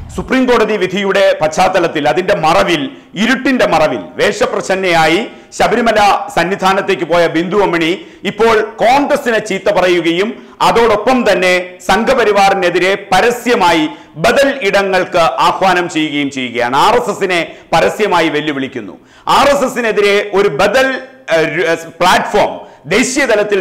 Supreme കോടതി വിധിയുടെ പശ്ചാത്തലത്തിൽ അതിന്റെ മറവിൽ, ഇരുട്ടിന്റെ മറവിൽ വേഷപ്രച്ഛന്നയായി ശബരിമല സന്നിധാനത്തേക്ക് പോയ ബിന്ദു അമ്മിണി ഇപ്പോൾ കോൺഗ്രസിനെ ചീത്ത പറയുകയും അതോടൊപ്പം തന്നെ സംഘപരിവാറിനെതിരെ പരസ്യമായി ബദൽ ഇടങ്ങൾക്ക് ആഹ്വാനം ചെയ്യുകയാണ്. RSSനെ പരസ്യമായി വെല്ലുവിളിക്കുന്നു. RSSനെതിരെ ഒരു ബദൽ പ്ലാറ്റ്ഫോം ദേശീയ തലത്തിൽ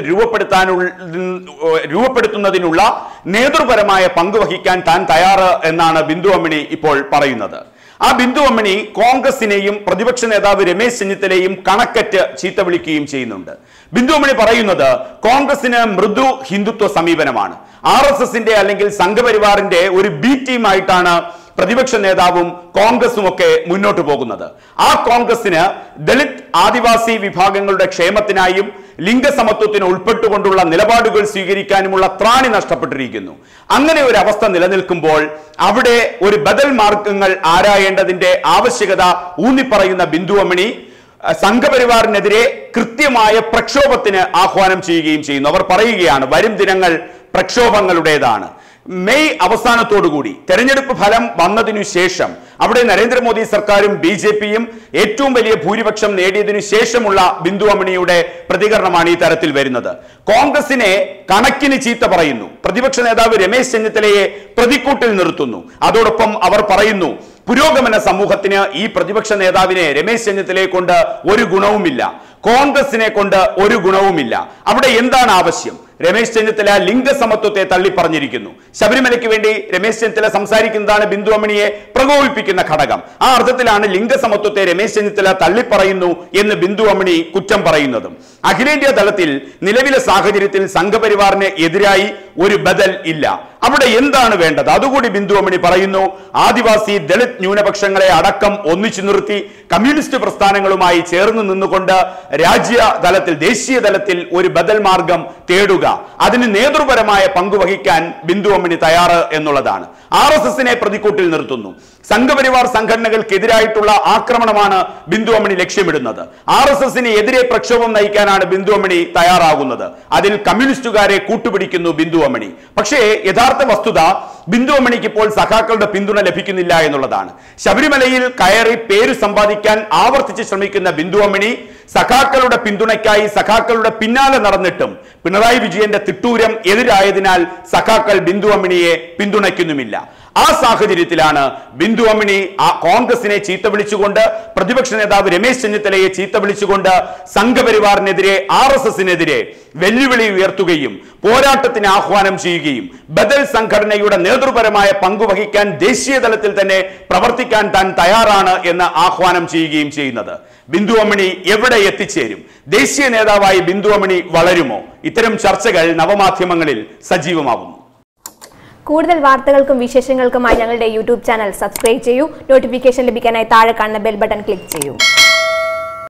രൂപപ്പെടുത്തുന്നതിനുള്ള നേതൃപരമായ പങ്കുവഹിക്കാൻ താൻ തയ്യാറ് എന്നാണ് ബിന്ദു അമ്മിണി ഇപ്പോൾ പറയുന്നത്. ആ ബിന്ദു അമ്മിണി കോൺഗ്രസിനെയും പ്രതിപക്ഷ നേതാവ് രമേശ് ചെന്നിത്തലയും കണക്കറ്റ് ചീത്ത വിളിക്കുകയും ചെയ്യുന്നുണ്ട്. ബിന്ദു അമ്മിണി പറയുന്നത് കോൺഗ്രസിന് മൃദു ഹിന്ദുത്വ സമീപനമാണ്. RSSന്റെ അല്ലെങ്കിൽ സംഘപരിവാറിന്റെ ഒരു ബി ടീമായിട്ടാണ് പ്രതിപക്ഷ നേതാവും കോൺഗ്രസും ഒക്കെ മുന്നോട്ട് പോകുന്നത്. ആ കോൺഗ്രസിന് ദളിത് ആദിവാസി വിഭാഗങ്ങളുടെ ക്ഷേമത്തിനായും ലിംഗസമത്വത്തിന് ഉൾപ്പെട്ടുകൊണ്ടുള്ള നിലപാടുകൾ സ്വീകരിക്കാനുമുള്ള ത്രാണി നഷ്ടപ്പെട്ടിരിക്കുന്നു. അങ്ങനെ ഒരു അവസ്ഥ നിലനിൽക്കുമ്പോൾ അവിടെ ഒരു ബദൽ മാർഗങ്ങൾ ആരായേണ്ടതിന്റെ ആവശ്യകത ഊന്നിപ്പറയുന്ന ബിന്ദു അമ്മിണി സംഘപരിവാറിനെതിരെ കൃത്യമായ പ്രക്ഷോഭത്തിന് ആഹ്വാനം ചെയ്യുകയും ചെയ്യുന്നു. അവർ പറയുകയാണ്, വരും ദിനങ്ങൾ പ്രക്ഷോഭങ്ങളുടേതാണ്. മെയ് അവസാനത്തോടുകൂടി തെരഞ്ഞെടുപ്പ് ഫലം വന്നതിനു ശേഷം അവിടെ നരേന്ദ്രമോദി സർക്കാരും BJPയും ഏറ്റവും വലിയ ഭൂരിപക്ഷം നേടിയതിനു ശേഷമുള്ള ബിന്ദു അമ്മിണിയുടെ പ്രതികരണമാണ് ഈ തരത്തിൽ വരുന്നത്. കോൺഗ്രസിനെ കണക്കിന് ചീത്ത പറയുന്നു. പ്രതിപക്ഷ നേതാവ് രമേശ് ചെന്നിത്തലയെ പ്രതിക്കൂട്ടിൽ നിർത്തുന്നു. അതോടൊപ്പം അവർ പറയുന്നു, പുരോഗമന സമൂഹത്തിന് ഈ പ്രതിപക്ഷ നേതാവിനെ രമേശ് ചെന്നിത്തലയെ കൊണ്ട് ഒരു ഗുണവുമില്ല, കോൺഗ്രസിനെ കൊണ്ട് ഒരു ഗുണവുമില്ല. അവിടെ എന്താണ് ആവശ്യം? രമേശ് ചെന്നിത്തല ലിംഗസമത്വത്തെ തള്ളിപ്പറഞ്ഞിരിക്കുന്നു. ശബരിമലയ്ക്ക് വേണ്ടി രമേശ് ചെന്നിത്തല സംസാരിക്കുന്നതാണ് ബിന്ദു അമ്മിണിയെ പ്രകോപിപ്പിക്കുന്ന ഘടകം. ആ അർത്ഥത്തിലാണ് ലിംഗസമത്വത്തെ രമേശ് ചെന്നിത്തല തള്ളിപ്പറയുന്നു എന്ന് ബിന്ദു അമ്മിണി കുറ്റം പറയുന്നതും. അഖിലേന്ത്യാ തലത്തിൽ നിലവിലെ സാഹചര്യത്തിൽ സംഘപരിവാറിന് എതിരായി ഒരു ബദൽ ഇല്ല. അവിടെ എന്താണ് വേണ്ടത്? അതുകൂടി ബിന്ദു അമ്മിണി പറയുന്നു. ആദിവാസി ദളിത് ന്യൂനപക്ഷങ്ങളെ അടക്കം ഒന്നിച്ചു നിർത്തി കമ്മ്യൂണിസ്റ്റ് പ്രസ്ഥാനങ്ങളുമായി ചേർന്ന് നിന്നുകൊണ്ട് രാജ്യ തലത്തിൽ, ദേശീയ തലത്തിൽ ഒരു ബദൽ മാർഗം തേടുക, അതിന് നേതൃപരമായ പങ്കുവഹിക്കാൻ ബിന്ദു അമ്മിണി തയ്യാറ് എന്നുള്ളതാണ്. RSSനെ പ്രതിക്കൂട്ടിൽ നിർത്തുന്നു. സംഘപരിവാർ സംഘടനകൾക്കെതിരായിട്ടുള്ള ആക്രമണമാണ് ബിന്ദു അമ്മിണി ലക്ഷ്യമിടുന്നത്. RSSന് എതിരെ പ്രക്ഷോഭം നയിക്കാനാണ് ബിന്ദു അമ്മിണി തയ്യാറാകുന്നത്. അതിൽ കമ്മ്യൂണിസ്റ്റുകാരെ കൂട്ടുപിടിക്കുന്നു ബിന്ദു അമ്മിണി. പക്ഷേ യഥാർത്ഥ വസ്തുത ബിന്ദു അമ്മിണിക്ക് ഇപ്പോൾ സഖാക്കളുടെ പിന്തുണ ലഭിക്കുന്നില്ല എന്നുള്ളതാണ്. ശബരിമലയിൽ കയറി പേര് സമ്പാദിക്കാൻ ആവർത്തിച്ച് ശ്രമിക്കുന്ന ബിന്ദു അമ്മിണി സഖാക്കളുടെ പിന്തുണയ്ക്കായി സഖാക്കളുടെ പിന്നാലെ നടന്നിട്ടും പിണറായി വിജയന്റെ തിട്ടൂരം എതിരായതിനാൽ സഖാക്കൾ ബിന്ദു അമ്മിണിയെ പിന്തുണയ്ക്കുന്നുമില്ല. ആ സാഹചര്യത്തിലാണ് ബിന്ദു അമ്മിണി കോൺഗ്രസിനെ ചീത്ത വിളിച്ചുകൊണ്ട്, പ്രതിപക്ഷ നേതാവ് രമേശ് ചെന്നിത്തലയെ ചീത്ത വിളിച്ചുകൊണ്ട് സംഘപരിവാറിനെതിരെ, RSSനെതിരെ വെല്ലുവിളി ഉയർത്തുകയും പോരാട്ടത്തിന് ആഹ്വാനം ചെയ്യുകയും ബദൽ സംഘടനയുടെ നേതൃപരമായ പങ്കുവഹിക്കാൻ ദേശീയ തലത്തിൽ തന്നെ പ്രവർത്തിക്കാൻ താൻ തയ്യാറാണ് എന്ന് ആഹ്വാനം ചെയ്യുകയും ചെയ്യുന്നത്. ബിന്ദു അമ്മിണി എവിടെ എത്തിച്ചേരും? ദേശീയ നേതാവായി ബിന്ദു അമ്മിണി വളരുമോ? ഇത്തരം ചർച്ചകൾ നവമാധ്യമങ്ങളിൽ സജീവമാകുന്നു. കൂടുതൽ വാർത്തകൾക്കും വിശേഷങ്ങൾക്കുമായി ഞങ്ങളുടെ യൂട്യൂബ് ചാനൽ സബ്സ്ക്രൈബ് ചെയ്യൂ. നോട്ടിഫിക്കേഷൻ ലഭിക്കാനായി താഴെ കാണുന്ന ബെൽ ബട്ടൺ ക്ലിക്ക് ചെയ്യൂ.